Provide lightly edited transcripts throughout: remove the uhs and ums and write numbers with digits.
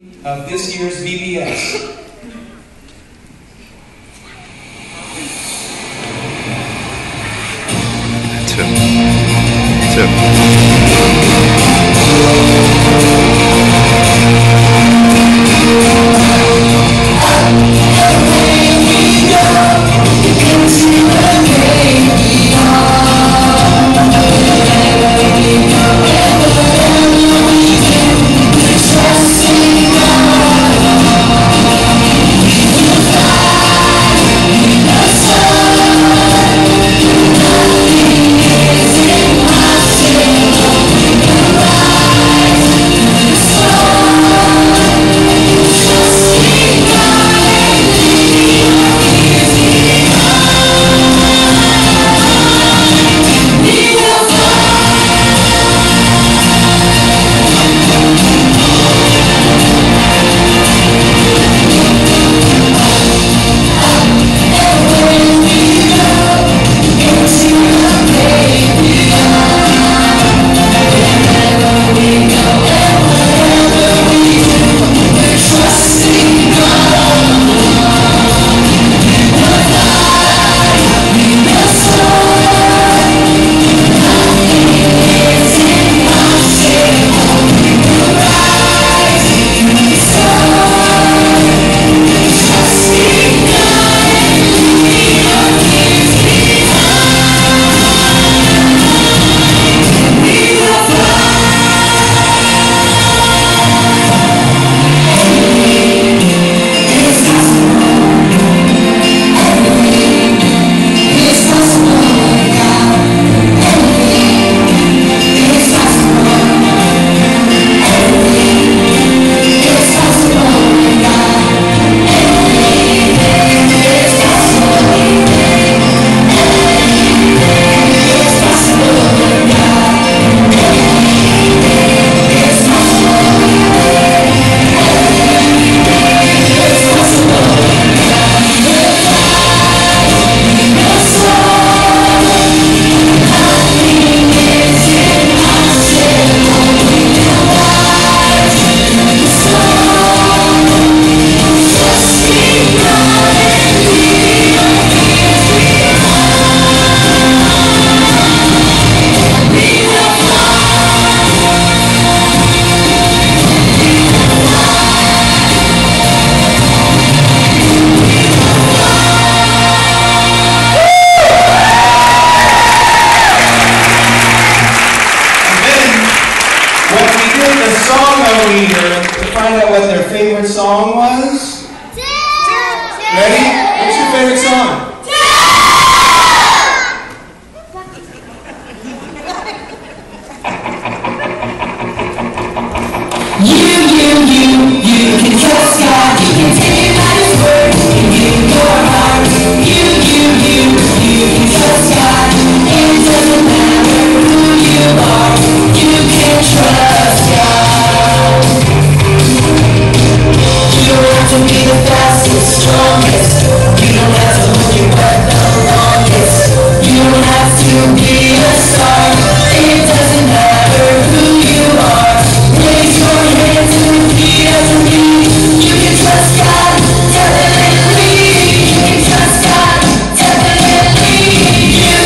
of this year's VBS. Find out what their favorite song was. Ready? What's your favorite song? You can trust God, you can take him at his word, and give your heart. You can trust God, it doesn't matter who you are, you can trust God. You don't have to be the fastest, strongest, you don't have to hold your breath the longest, you don't have to be a star, it doesn't matter who you are, raise your hands and repeat after me. You can trust God, definitely. You can trust God, definitely. You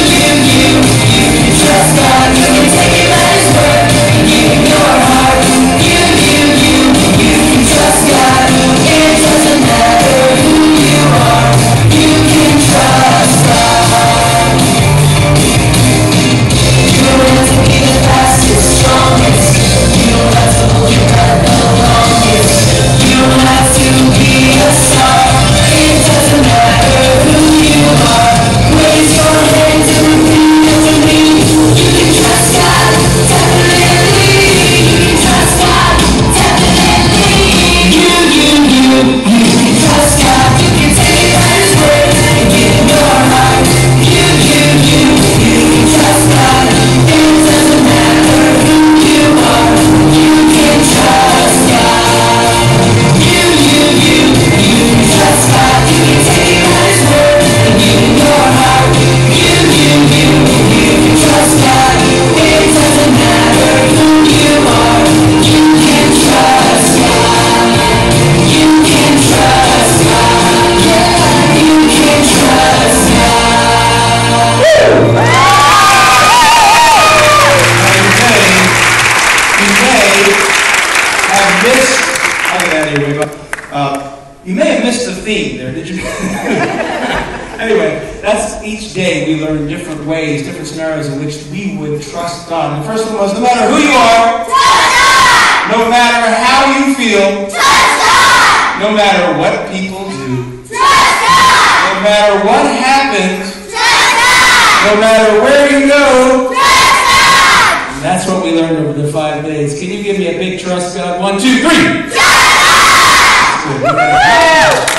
You may have missed the theme there, did you? Anyway, that's each day we learn different ways, different scenarios in which we would trust God. And the first one was, no matter who you are, trust God! No matter how you feel, trust God! No matter what people do, trust God! No matter what happens, trust God! No matter where you go, trust God! And that's what we learned over the 5 days. Can you give me a big trust God? 1, 2, 3! Trust God!